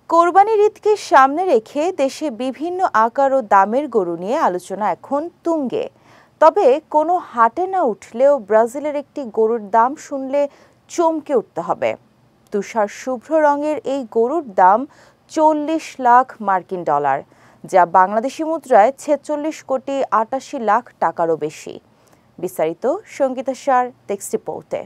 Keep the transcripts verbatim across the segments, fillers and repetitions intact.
কোরবানির ঈদকে সামনে রেখে দেশে বিভিন্ন আকার ও দামের গরু নিয়ে আলোচনা এখন তুঙ্গে। তবে কোনো হাটে না উঠলেও ব্রাজিলের একটি গরুর দাম শুনলে চমকে উঠতে হবে। তুষার শুভ্র রঙের এই গরুর দাম চল্লিশ লাখ মার্কিন ডলার, যা বাংলাদেশি মুদ্রায় ছেচল্লিশ কোটি আটাশি লাখ টাকারও বেশি। বিস্তারিত সঙ্গীতা সার টেক্সট রিপোর্টে।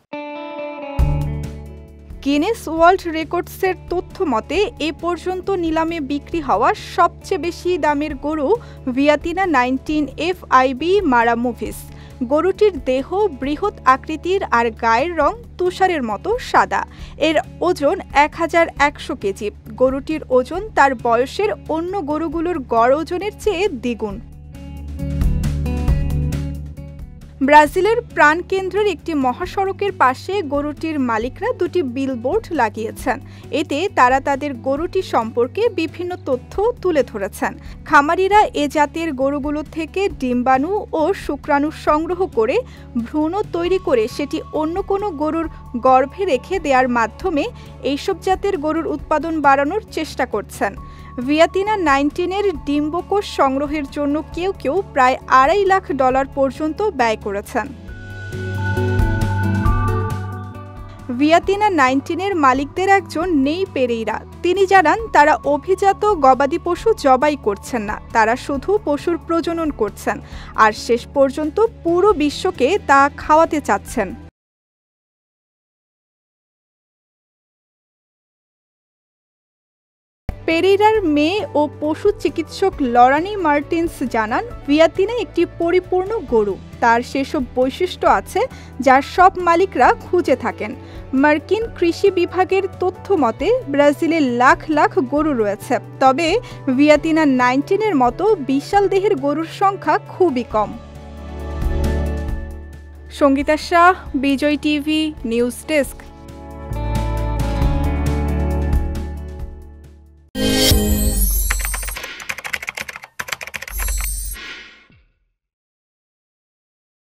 গিনেস ওয়ার্ল্ড রেকর্ডসের তথ্য মতে এ পর্যন্ত নিলামে বিক্রি হওয়া সবচেয়ে বেশি দামের গরু ভিয়াতিনা নাইনটিন এফ আইবি মারামুভিস। গরুটির দেহ বৃহৎ আকৃতির আর গায়ের রং তুষারের মতো সাদা। এর ওজন এক হাজার একশো কেজি। গরুটির ওজন তার বয়সের অন্য গরুগুলোর গড় ওজনের চেয়ে দ্বিগুণ। ব্রাজিলের প্রাণকেন্দ্রের একটি মহাসড়কের পাশে গরুটির মালিকরা দুটি বিলবোর্ড লাগিয়েছেন। এতে তারা তাদের গরুটি সম্পর্কে বিভিন্ন তথ্য তুলে ধরেছেন। খামারিরা এ জাতের গরুগুলো থেকে ডিম্বাণু ও শুক্রাণু সংগ্রহ করে ভ্রূণ তৈরি করে সেটি অন্য কোনো গরুর গর্ভে রেখে দেওয়ার মাধ্যমে এইসব জাতের গরুর উৎপাদন বাড়ানোর চেষ্টা করছেন। ভিয়াতিনা নাইনটিনের ডিম্বকোষ সংগ্রহের জন্য কেউ কেউ প্রায় আড়াই লাখ ডলার পর্যন্ত ব্যয় করেছেন। ভিয়াতিনা নাইনটিনের মালিকদের একজন নেই পেরেইরা। তিনি জানান তারা অভিজাত গবাদি পশু জবাই করছেন না, তারা শুধু পশুর প্রজনন করছেন আর শেষ পর্যন্ত পুরো বিশ্বকে তা খাওয়াতে চাচ্ছেন। পেরেইরার মেয়ে ও পশু চিকিৎসক লরানি মার্টিন্স জানান ভিয়াতিনা একটি পরিপূর্ণ গরু। তার সেসব বৈশিষ্ট্য আছে যা সব মালিকরা খুঁজে থাকেন। মার্কিন কৃষি বিভাগের তথ্য মতে ব্রাজিলে লাখ লাখ গরু রয়েছে, তবে ভিয়াতিনা নাইনটিনের মতো বিশাল দেহের গরুর সংখ্যা খুবই কম। Sangita Shah, Bijoy TV news desk.